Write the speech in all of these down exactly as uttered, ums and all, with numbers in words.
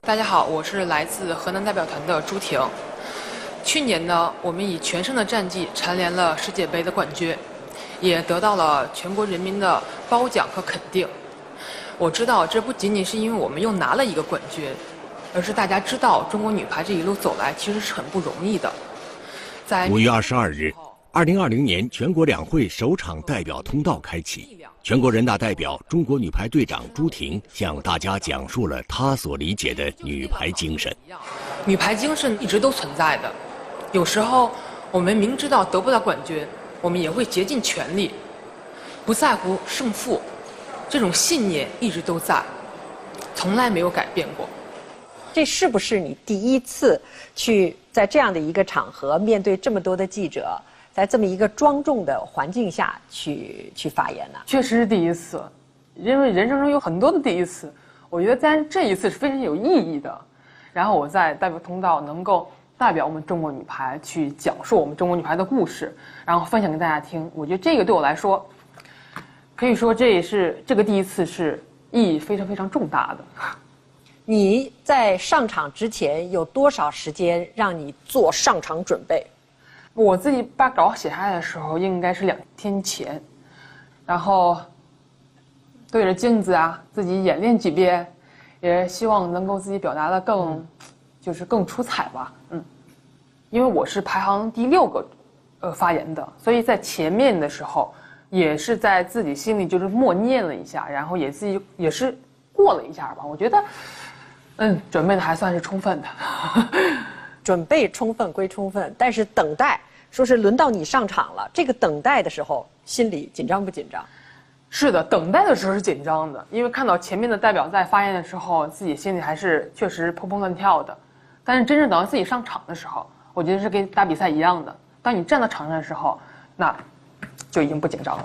大家好，我是来自河南代表团的朱婷。去年呢，我们以全胜的战绩蝉联了世界杯的冠军，也得到了全国人民的褒奖和肯定。我知道这不仅仅是因为我们又拿了一个冠军，而是大家知道中国女排这一路走来其实是很不容易的。在五月二十二日，二零二零年全国两会首场代表通道开启。全国人大代表、中国女排队长朱婷向大家讲述了她所理解的女排精神。 女排精神一直都存在的，有时候我们明知道得不到冠军，我们也会竭尽全力，不在乎胜负，这种信念一直都在，从来没有改变过。 这是不是你第一次去在这样的一个场合，面对这么多的记者，在这么一个庄重的环境下去去发言呢？ 确实是第一次，因为人生中有很多的第一次，我觉得在这一次是非常有意义的。然后我在代表通道能够代表我们中国女排去讲述我们中国女排的故事，然后分享给大家听。我觉得这个对我来说，可以说这也是这个第一次是意义非常非常重大的。 你在上场之前有多少时间让你做上场准备？ 我自己把稿写下来的时候，应该是两天前，然后对着镜子啊，自己演练几遍，也希望能够自己表达的更，嗯、就是更出彩吧。嗯，因为我是排行第六个，呃，发言的，所以在前面的时候，也是在自己心里就是默念了一下，然后也自己也是过了一下吧。我觉得，嗯，准备的还算是充分的。 准备充分归充分，但是等待，说是轮到你上场了，这个等待的时候，心里紧张不紧张？ 是的，等待的时候是紧张的，因为看到前面的代表在发言的时候，自己心里还是确实砰砰乱跳的。但是真正等到自己上场的时候，我觉得是跟打比赛一样的。当你站到场上的时候，那就已经不紧张了。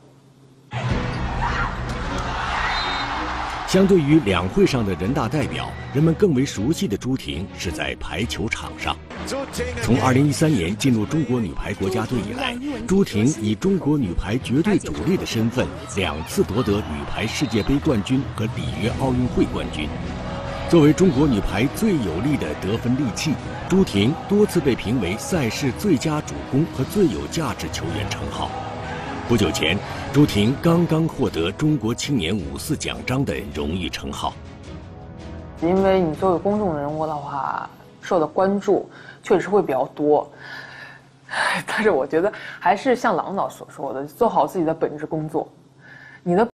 相对于两会上的人大代表，人们更为熟悉的朱婷是在排球场上。从二零一三年进入中国女排国家队以来，朱婷以中国女排绝对主力的身份，两次夺得女排世界杯冠军和里约奥运会冠军。作为中国女排最有力的得分利器，朱婷多次被评为赛事最佳主攻和最有价值球员称号。不久前，朱婷刚刚获得中国青年五四奖章的荣誉称号。 因为你作为公众人物的话，受的关注确实会比较多，但是我觉得还是像郎导所说的，做好自己的本职工作。你的